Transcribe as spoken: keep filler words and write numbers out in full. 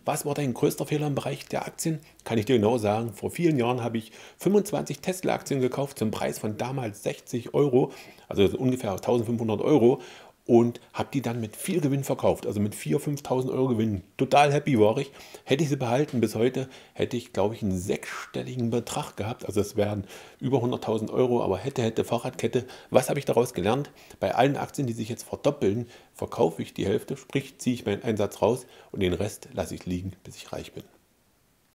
Was war dein größter Fehler im Bereich der Aktien? Kann ich dir genau sagen. Vor vielen Jahren habe ich fünfundzwanzig Tesla-Aktien gekauft zum Preis von damals sechzig Euro, also ungefähr eintausendfünfhundert Euro, und habe die dann mit viel Gewinn verkauft, also mit viertausend, fünftausend Euro Gewinn. Total happy war ich. Hätte ich sie behalten bis heute, hätte ich, glaube ich, einen sechsstelligen Betrag gehabt. Also es wären über hunderttausend Euro, aber hätte, hätte, Fahrradkette. Was habe ich daraus gelernt? Bei allen Aktien, die sich jetzt verdoppeln, verkaufe ich die Hälfte, sprich ziehe ich meinen Einsatz raus und den Rest lasse ich liegen, bis ich reich bin.